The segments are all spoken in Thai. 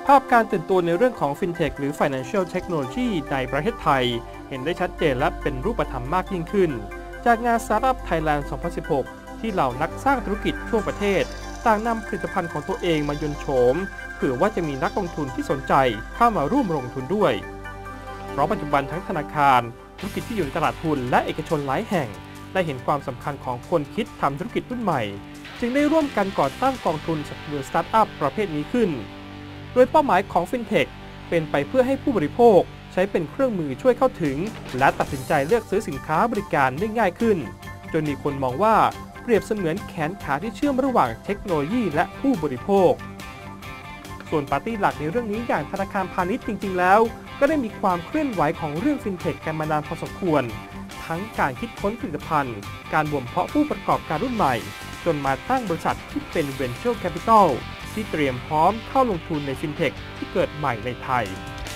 ภาพการตื่นตัวในเรื่องของ FinTech หรือ Financial Technology ในประเทศไทยเห็นได้ชัดเจนและเป็นรูปธรรมมากยิ่งขึ้นจากงาน Startup Thailand 2016 ที่เหล่านักสร้างธุรกิจทั่วประเทศต่างนำผลิตภัณฑ์ของตัวเองมายนต์โฉมเผื่อว่าจะมีนักลงทุนที่สนใจเข้ามาร่วมลงทุนด้วยเพราะปัจจุบันทั้งธนาคารธุรกิจที่อยู่ในตลาดทุนและเอกชนหลายแห่งได้เห็นความสำคัญของคนคิดทำธุรกิจรุ่นใหม่จึงได้ร่วมกันก่อตั้งกองทุนสนับสนุนสตาร์ทอัพประเภทนี้ขึ้นโดยเป้าหมายของ FinTech เป็นไปเพื่อให้ผู้บริโภคใช้เป็นเครื่องมือช่วยเข้าถึงและตัดสินใจเลือกซื้อสินค้าบริการได้ง่ายขึ้นจนมีคนมองว่าเปรียบเสมือนแขนขาที่เชื่อมระหว่างเทคโนโลยีและผู้บริโภคส่วนปาร์ตี้หลักในเรื่องนี้อย่างธนาคารพาณิชย์จริงๆแล้วก็ได้มีความเคลื่อนไหวของเรื่อง FinTech กันมานานพอสมควรทั้งการคิดค้นผลิตภัณฑ์การบ่มเพาะผู้ประกอบการรุ่นใหม่จนมาตั้งบริษัทที่เป็น Venture Capital ที่เตรียมพร้อมเข้าลงทุนใน FinTech ที่เกิดใหม่ในไทย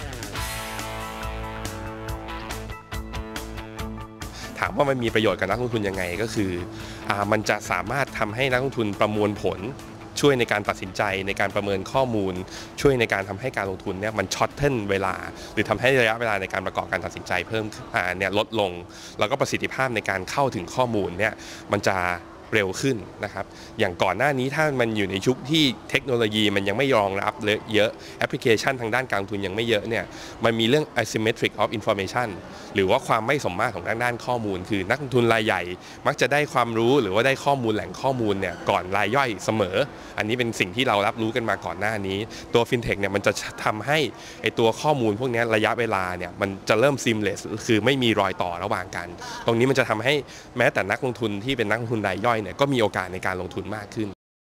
ถามว่ามันมีประโยชน์กับนักลงทุนยังไงก็คือมันจะสามารถทำให้นักลงทุนประมวลผลช่วยในการตัดสินใจในการประเมินข้อมูลช่วยในการทำให้การลงทุนเนี่ยมันช็อตเทิลเวลาหรือทำให้ระยะเวลาในการประกอบการตัดสินใจเพิ่มเนี่ยลดลงแล้วก็ประสิทธิภาพในการเข้าถึงข้อมูลเนี่ยมันจะเร็วขึ้นนะครับอย่างก่อนหน้านี้ถ้ามันอยู่ในยุคที่เทคโนโลยีมันยังไม่รองรับเยอะแอปพลิเคชันทางด้านการลงทุนยังไม่เยอะเนี่ยมันมีเรื่อง asymmetric of information หรือว่าความไม่สมมาตรของด้านข้อมูลคือนักลงทุนรายใหญ่มักจะได้ความรู้หรือว่าได้ข้อมูลแหล่งข้อมูลเนี่ยก่อนรายย่อยเสมออันนี้เป็นสิ่งที่เรารับรู้กันมาก่อนหน้านี้ตัว FinTech เนี่ยมันจะทำให้ไอตัวข้อมูลพวกนี้ระยะเวลาเนี่ยมันจะเริ่ม seamless คือไม่มีรอยต่อระหว่างกันตรงนี้มันจะทำให้แม้แต่นักลงทุนที่เป็นนักลงทุนรายย่อยเนี่ยก็มีโอกาสในการลงทุนมากขึ้น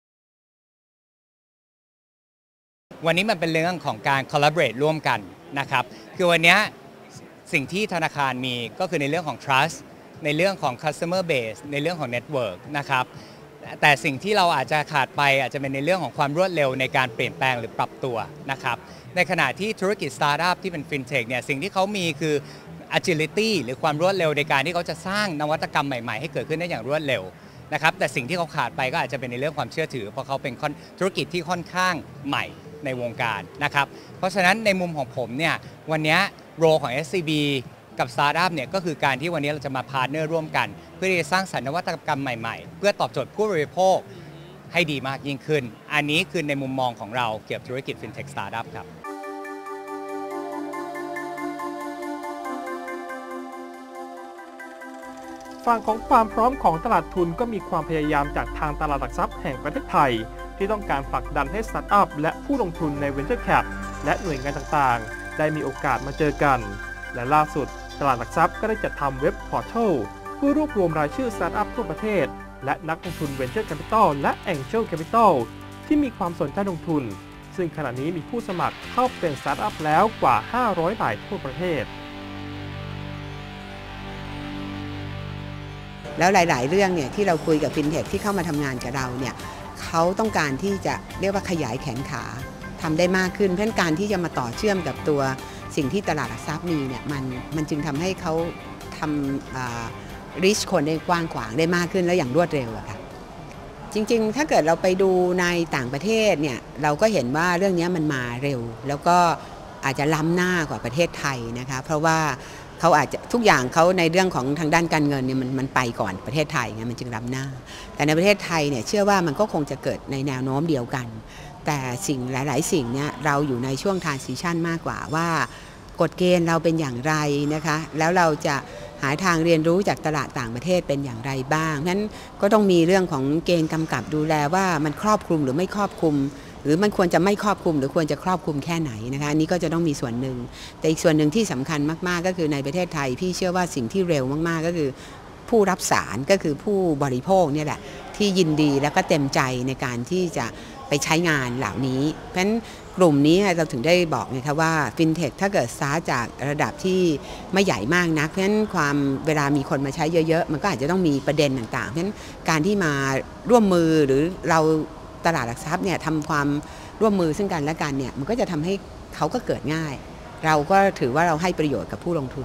วันนี้มันเป็นเรื่องของการ collaborate ร่วมกันนะครับคือวันนี้สิ่งที่ธนาคารมีก็คือในเรื่องของ trust ในเรื่องของ customer base ในเรื่องของ network นะครับแต่สิ่งที่เราอาจจะขาดไปอาจจะเป็นในเรื่องของความรวดเร็วในการเปลี่ยนแปลงหรือปรับตัวนะครับในขณะที่ธุรกิจ startup ที่เป็น fintech เนี่ยสิ่งที่เขามีคือ agility หรือความรวดเร็วในการที่เขาจะสร้างนวัตกรรมใหม่ๆให้เกิดขึ้นได้อย่างรวดเร็วนะครับแต่สิ่งที่เขาขาดไปก็อาจจะเป็นในเรื่องความเชื่อถือเพราะเขาเป็นธุรกิจที่ค่อนข้างใหม่ในวงการนะครับเพราะฉะนั้นในมุมของผมเนี่ยวันนี้โรของ SCB กับ Startup เนี่ยก็คือการที่วันนี้เราจะมาพาร์ทเนอร์ร่วมกันเพื่อที่จะสร้างสรรค์นวัตกรรมใหม่ๆเพื่อตอบโจทย์ผู้บริโภคให้ดีมากยิ่งขึ้นอันนี้คือในมุมมองของเราเกี่ยวกับธุรกิจ FinTech Startup ครับฝั่งของความพร้อมของตลาดทุนก็มีความพยายามจากทางตลาดหลักทรัพย์แห่งประเทศไทยที่ต้องการผลักดันให้สตาร์ทอัพและผู้ลงทุนใน Venture Cap และหน่วยงานต่างๆได้มีโอกาสมาเจอกันและล่าสุดตลาดหลักทรัพย์ก็ได้จัดทำเว็บพอร์ทัลเพื่อรวบรวมรายชื่อสตาร์ทอัพทั่วประเทศและนักลงทุน Venture Capital และ Angel Capital ที่มีความสนใจลงทุนซึ่งขณะนี้มีผู้สมัครเข้าเป็นสตาร์ทอัพแล้วกว่า500 รายทั่วประเทศแล้วหลายๆเรื่องเนี่ยที่เราคุยกับ FinTech ที่เข้ามาทำงานกับเราเนี่ยเขาต้องการที่จะเรียกว่าขยายแขนขาทำได้มากขึ้นเพราะฉะนั้นการที่จะมาต่อเชื่อมกับตัวสิ่งที่ตลาดหลักทรัพย์มีเนี่ยมันจึงทำให้เขาทำreach คนได้กว้างขวางได้มากขึ้นและอย่างรวดเร็วอะค่ะจริงๆถ้าเกิดเราไปดูในต่างประเทศเนี่ยเราก็เห็นว่าเรื่องนี้มันมาเร็วแล้วก็อาจจะล้ำหน้ากว่าประเทศไทยนะคะเพราะว่าเขาอาจจะทุกอย่างเขาในเรื่องของทางด้านการเงินเนี่ยมันไปก่อนประเทศไทยไงมันจึงล้ำหน้าแต่ในประเทศไทยเนี่ยเชื่อว่ามันก็คงจะเกิดในแนวโน้มเดียวกันแต่สิ่งหลายๆสิ่งเนี่ยเราอยู่ในช่วง transition มากกว่าว่ากฎเกณฑ์เราเป็นอย่างไรนะคะแล้วเราจะหาทางเรียนรู้จากตลาดต่างประเทศเป็นอย่างไรบ้างนั้นก็ต้องมีเรื่องของเกณฑ์กำกับดูแลว่ามันครอบคลุมหรือไม่ครอบคลุมหรือมันควรจะไม่ครอบคลุมหรือควรจะครอบคลุมแค่ไหนนะคะอันนี้ก็จะต้องมีส่วนหนึ่งแต่อีกส่วนหนึ่งที่สำคัญมากๆก็คือในประเทศไทยพี่เชื่อว่าสิ่งที่เร็วมากๆก็คือผู้รับสารก็คือผู้บริโภคเนี่ยแหละที่ยินดีแล้วก็เต็มใจในการที่จะไปใช้งานเหล่านี้เพราะฉะนั้นกลุ่มนี้เราถึงได้บอกไงคะว่า FinTech ถ้าเกิดซ้าจากระดับที่ไม่ใหญ่มากนักเพราะฉะนั้นความเวลามีคนมาใช้เยอะๆมันก็อาจจะต้องมีประเด็นต่างๆเพราะฉะนั้นการที่มาร่วมมือหรือเราตลาดหลักทรัพย์เนี่ยทำความร่วมมือซึ่งกันและกันเนี่ยมันก็จะทำให้เขาก็เกิดง่ายเราก็ถือว่าเราให้ประโยชน์กับผู้ลงทุน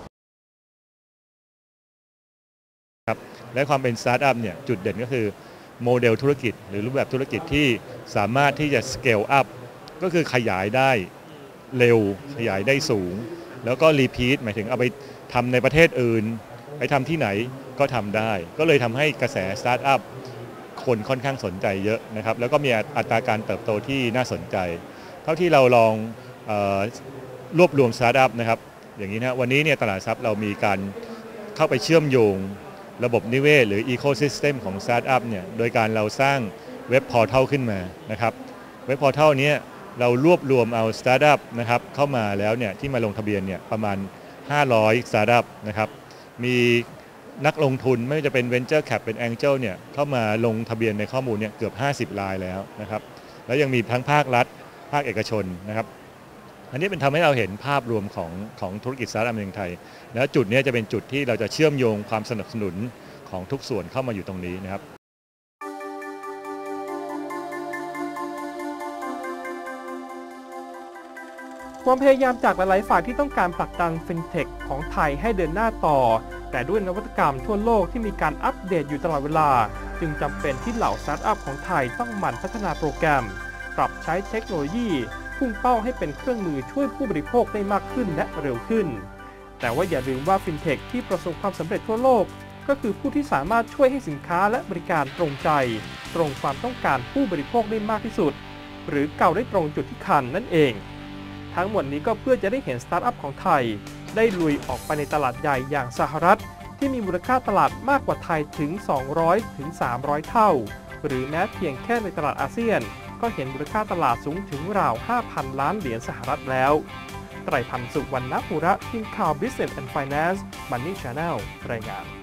ครับและความเป็นสตาร์ทอัพเนี่ยจุดเด่นก็คือโมเดลธุรกิจหรือรูปแบบธุรกิจที่สามารถที่จะ scale up ก็คือขยายได้เร็วขยายได้สูงแล้วก็รีพีทหมายถึงเอาไปทำในประเทศอื่นไปทำที่ไหนก็ทำได้ก็เลยทำให้กระแสสตาร์ทอัพคนค่อนข้างสนใจเยอะนะครับแล้วก็มีอัตราการเติบโตที่น่าสนใจเท่าที่เราลองรวบรวมสตาร์ทอัพนะครับอย่างนี้นะวันนี้เนี่ยตลาดทรัพย์เรามีการเข้าไปเชื่อมโยงระบบนิเวศหรืออีโคซิสเต็มของสตาร์ทอัพเนี่ยโดยการเราสร้างเว็บพอร์ทัลขึ้นมานะครับเว็บพอร์ทัลนี้เรารวบรวมเอาสตาร์ทอัพนะครับเข้ามาแล้วเนี่ยที่มาลงทะเบียนเนี่ยประมาณ500สตาร์ทอัพนะครับมีนักลงทุนไม่ว่าจะเป็น Venture Cap เป็น Angel เนี่ยเข้ามาลงทะเบียนในข้อมูลเนี่ยเกือบ50รายแล้วนะครับแล้วยังมีทั้งภาครัฐภาคเอกชนนะครับอันนี้เป็นทำให้เราเห็นภาพรวมของธุรกิจสตาร์ทอัพในเมืองไทยแล้วจุดนี้จะเป็นจุดที่เราจะเชื่อมโยงความสนับสนุนของทุกส่วนเข้ามาอยู่ตรงนี้นะครับความพยายามจากหลายๆฝ่ายที่ต้องการผลักดันฟินเทคของไทยให้เดินหน้าต่อแต่ด้วยนวัตกรรมทั่วโลกที่มีการอัปเดตอยู่ตลอดเวลาจึงจำเป็นที่เหล่าสตาร์ทอัพของไทยต้องหมั่นพัฒนาโปรแกรมปรับใช้เทคโนโลยีพุ่งเป้าให้เป็นเครื่องมือช่วยผู้บริโภคได้มากขึ้นและเร็วขึ้นแต่ว่าอย่าลืมว่าฟินเทคที่ประสบความสำเร็จทั่วโลกก็คือผู้ที่สามารถช่วยให้สินค้าและบริการตรงใจตรงความต้องการผู้บริโภคได้มากที่สุดหรือเก่าได้ตรงจุดที่คันนั่นเองทั้งหมดนี้ก็เพื่อจะได้เห็นสตาร์ทอัพของไทยได้ลุยออกไปในตลาดใหญ่อย่างสหรัฐที่มีมูลค่าตลาดมากกว่าไทยถึง200ถึง300เท่าหรือแม้เพียงแค่ในตลาดอาเซียนก็เห็นมูลค่าตลาดสูงถึงราว 5,000 ล้านเหรียญสหรัฐแล้วไตรพันธุ์ สุวรรณปุระทีมข่าว Business and Finance Money Channel รายงาน